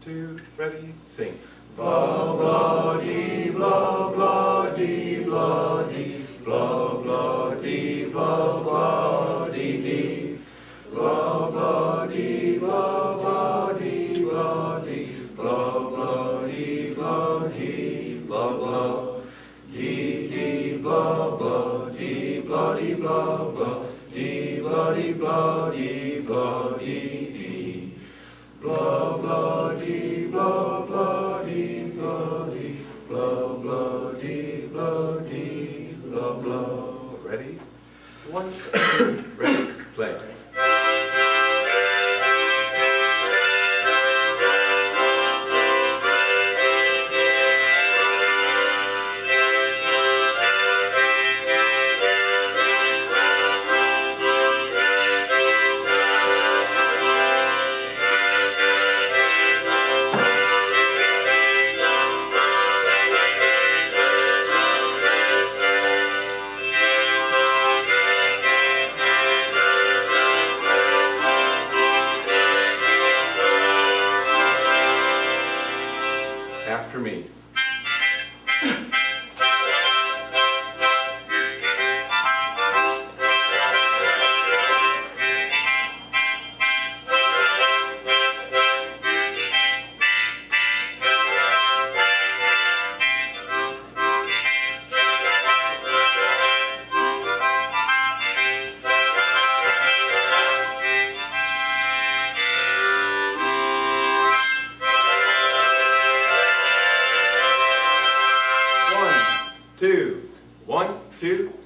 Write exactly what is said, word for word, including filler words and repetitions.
two, ready, sing. Blah, blah, dee, blah, blah, dee, blah, dee, blah, blah, dee, blah, blah, dee, dee. Blah, blah, dee, blah, blah, dee, blah, dee, blah, blah, dee, blah, dee, blah, blah. Dee, dee, blah, blah, dee, blah, dee, blah, blah, dee, blah, dee, blah, dee, blah, dee, dee. Blah, blah, dee, blah, blah, dee, blah, dee, blah, blah, dee, blah, dee, blah, blah. Ready? One, two, ready, play. After me. Two, one, two,